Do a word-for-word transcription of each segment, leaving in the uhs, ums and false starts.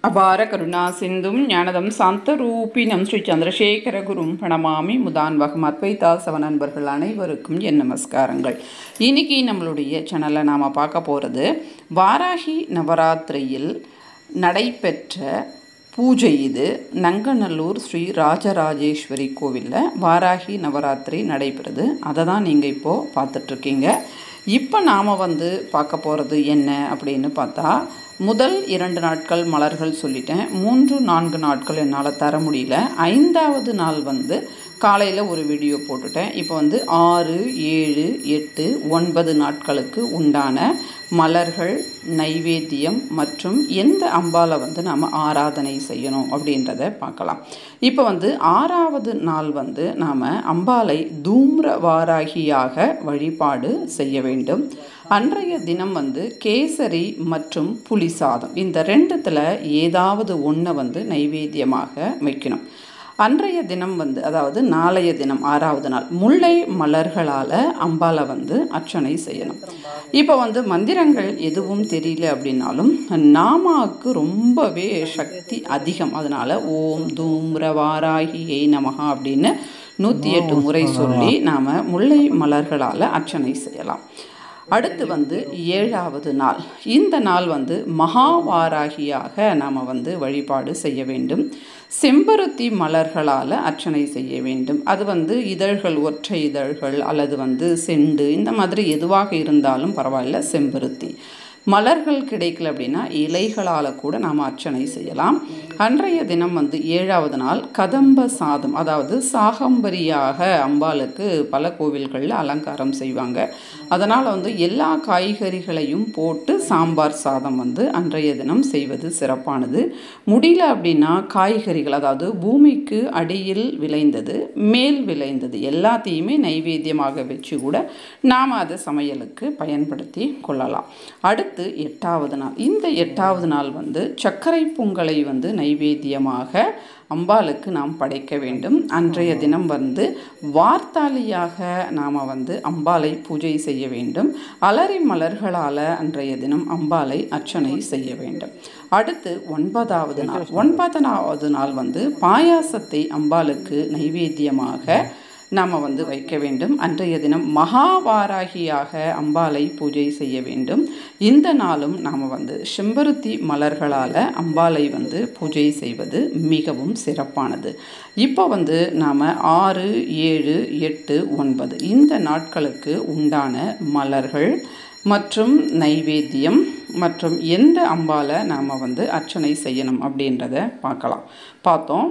அபார கருணா சிந்தும் ஞானதம் சாந்தரூபினம் ஸ்ரீ சந்திரசேகர குரும் பிரணமாமி முதான்வகம் அத்வைதாசவ நண்பர்கள் அனைவருக்கும் என் நமஸ்காரங்கள். இன்னைக்கு நம்மளுடைய சேனலில் நாம் பார்க்க போகிறது வாராகி நவராத்திரியில் நடைபெற்ற பூஜை. இது நங்கநல்லூர் ஸ்ரீ ராஜராஜேஸ்வரி கோவிலில் வாராகி நவராத்திரி நடைபெறுது. அதை தான் நீங்கள் இப்போது பார்த்துட்ருக்கீங்க. இப்போ நாம் வந்து பார்க்க போகிறது என்ன அப்படின்னு பார்த்தா, முதல் இரண்டு நாட்கள் மலர்கள் சொல்லிட்டேன். மூன்று நான்கு நாட்கள் என்னால் தர முடியல. ஐந்தாவது நாள் வந்து காலையில் ஒரு வீடியோ போட்டுட்டேன். இப்போ வந்து ஆறு ஏழு எட்டு ஒன்பது நாட்களுக்கு உண்டான மலர்கள், நைவேத்தியம் மற்றும் எந்த அம்பாலை வந்து நாம் ஆராதனை செய்யணும் அப்படின்றத பார்க்கலாம். இப்போ வந்து ஆறாவது நாள் வந்து நாம் அம்பாலை தூம்ர வாராகியாக வழிபாடு செய்ய வேண்டும். அன்றைய தினம் வந்து கேசரி மற்றும் புளி சாதம் இந்த ரெண்டுத்தில் ஏதாவது ஒன்றை வந்து நைவேத்தியமாக வைக்கணும். அன்றைய தினம் வந்து அதாவது நாளைய தினம் ஆறாவது நாள் முல்லை மலர்களால் அம்பாலை வந்து அர்ச்சனை செய்யணும். இப்போ வந்து மந்திரங்கள் எதுவும் தெரியல அப்படின்னாலும் நாமாவுக்கு ரொம்பவே சக்தி அதிகம். அதனால் ஓம் தூம்ர வாராகியை நமஹா அப்படின்னு நூற்றி எட்டு முறை சொல்லி நாம் முல்லை மலர்களால் அர்ச்சனை செய்யலாம். அடுத்து வந்து ஏழாவது நாள். இந்த நாள் வந்து மகாவாராகியாக நாம் வந்து வழிபாடு செய்ய வேண்டும். செம்பருத்தி மலர்களால் அர்ச்சனை செய்ய வேண்டும். அது வந்து இதழ்கள், ஒற்றை இதழ்கள் அல்லது வந்து செண்டு, இந்த மாதிரி எதுவாக இருந்தாலும் பரவாயில்ல. செம்பருத்தி மலர்கள் கிடைக்கல அப்படின்னா இலைகளால் கூட நாம் அர்ச்சனை செய்யலாம். அன்றைய தினம் வந்து ஏழாவது நாள் கதம்ப சாதம், அதாவது சாகம்பரியாக அம்பாளுக்கு பல கோவில்களில் அலங்காரம் செய்வாங்க. அதனால் வந்து எல்லா காய்கறிகளையும் போட்டு சாம்பார் சாதம் வந்து அன்றைய தினம் செய்வது சிறப்பானது. முடியல அப்படின்னா காய்கறிகள், அதாவது பூமிக்கு அடியில் விளைந்தது, மேல் விளைந்தது எல்லாத்தையுமே நைவேத்தியமாக வச்சு கூட நாம் அதை சமையலுக்கு பயன்படுத்தி கொள்ளலாம். அடுத்து எட்டாவது நாள். இந்த எட்டாவது நாள் வந்து சர்க்கரை பொங்கலை வந்து நைவேத்தியமாக அம்பாளுக்கு நாம் படைக்க வேண்டும். அன்றைய தினம் வந்து வார்த்தாலியாக நாம் வந்து அம்பாளை பூஜை செய்ய வேண்டும். அலரி மலர்களால் அன்றைய தினம் அம்பாளை அர்ச்சனை செய்ய வேண்டும். அடுத்து ஒன்பதாவது நாள். ஒன்பதாவது நாள் வந்து பாயாசத்தை அம்பாளுக்கு நைவேத்தியமாக நாம் வந்து வைக்க வேண்டும். அன்றைய தினம் மகாவாராகியாக அம்பாளை பூஜை செய்ய வேண்டும். இந்த நாளும் நாம் வந்து செம்பருத்தி மலர்களால் அம்பாளை வந்து பூஜை செய்வது மிகவும் சிறப்பானது. இப்போ வந்து நாம் ஆறு ஏழு எட்டு ஒன்பது இந்த நாட்களுக்கு உண்டான மலர்கள் மற்றும் நைவேத்தியம் மற்றும் எந்த அம்பாலை நாம் வந்து அர்ச்சனை செய்யணும் அப்படின்றத பார்க்கலாம் பார்த்தோம்.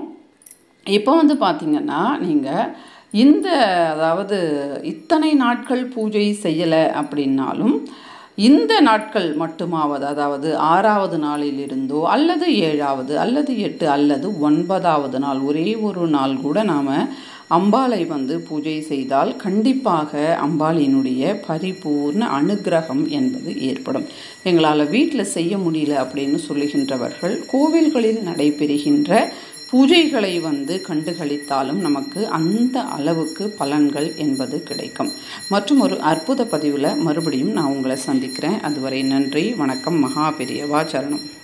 இப்போ வந்து பார்த்திங்கன்னா, நீங்கள் இந்த அதாவது இத்தனை நாட்கள் பூஜை செய்யலை அப்படின்னாலும் இந்த நாட்கள் மட்டுமாவது, அதாவது ஆறாவது நாளிலிருந்தோ அல்லது ஏழாவது அல்லது எட்டு அல்லது ஒன்பதாவது நாள் ஒரே ஒரு நாள் கூட நாம் அம்பாளை வந்து பூஜை செய்தால் கண்டிப்பாக அம்பாளினுடைய பரிபூர்ண அனுகிரகம் என்பது ஏற்படும். எங்களால் வீட்டில் செய்ய முடியல அப்படின்னு சொல்லுகின்றவர்கள் கோவில்களில் நடைபெறுகின்ற பூஜைகளை வந்து கண்டுகளித்தாலும் நமக்கு அந்த அளவுக்கு பலன்கள் என்பது கிடைக்கும். மற்றும் ஒரு அற்புத பதிவில் மறுபடியும் நான் உங்களை சந்திக்கிறேன். அதுவரை நன்றி, வணக்கம். மகா பெரியவா சரணம்.